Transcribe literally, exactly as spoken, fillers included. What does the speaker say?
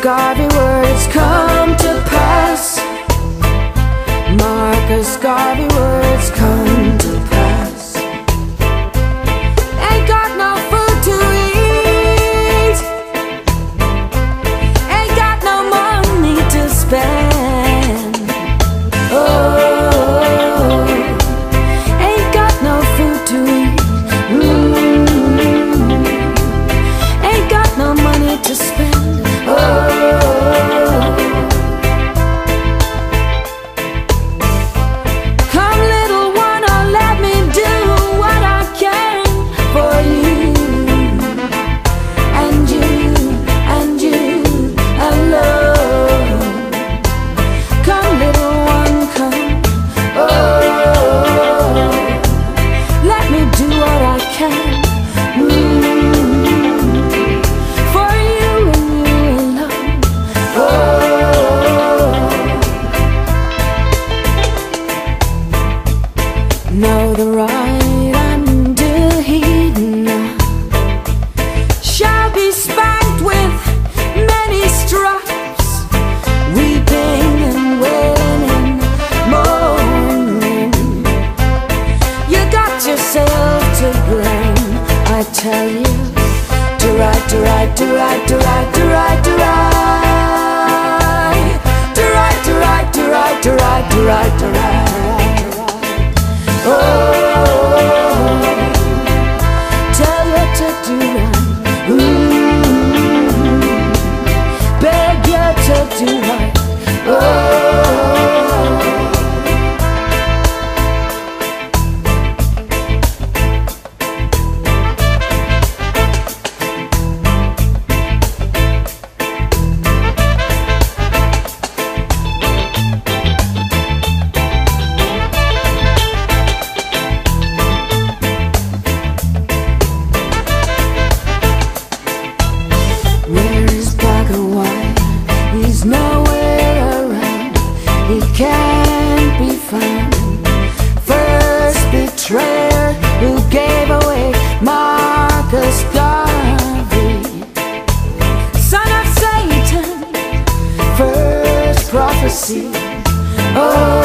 Garvey words come to pass. Marcus Garvey words come to pass. Ain't got no food to eat, ain't got no money to spend. Oh, ain't got no food to eat, mm. Ain't got no money to spend. Oh, know the right until he shall be spanked with many stripes, weeping and wailing and mourning. You got yourself to blame, I tell you. To right, to right, to right, to right, to right, to right, to right, to right, to right, to right, to right, to right. Oh, tell you to do right, ooh, beg you to do right. Oh, he's nowhere around, he can't be found. First betrayer who gave away Marcus Garvey, son of Satan, first prophecy. Oh,